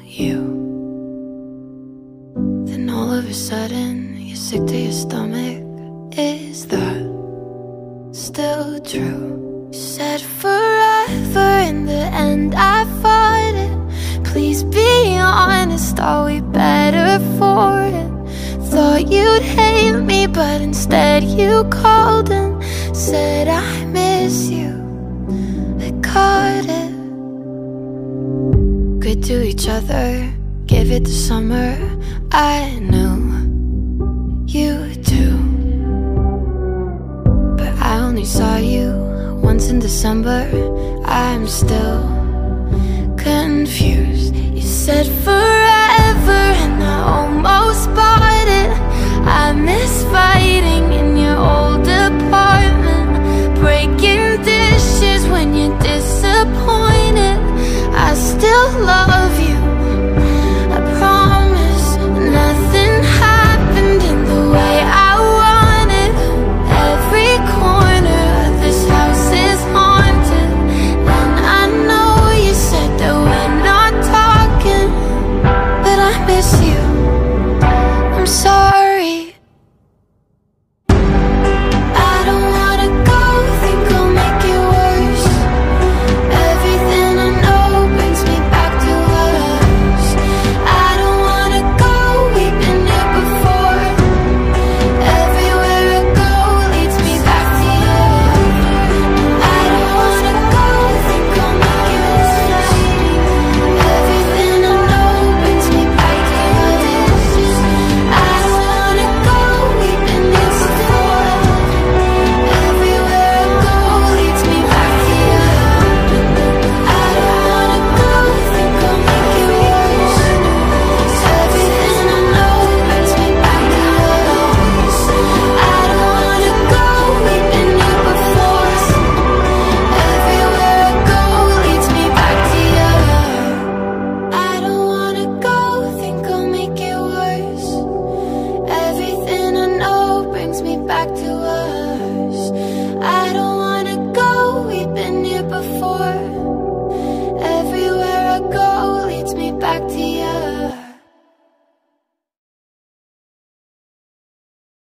you. Then all of a sudden, you're sick to your stomach. Is that still true? You said forever, in the end I fought it. Please be honest, are we better for it? Thought you'd hate me, but instead you called and said I miss you. I caught it. Good to each other, give it to summer. I knew you too, but I only saw you once in December. I'm still confused. You said forever and I almost bought it. I miss fighting in your old apartment, breaking dishes when you're disappointed. I still love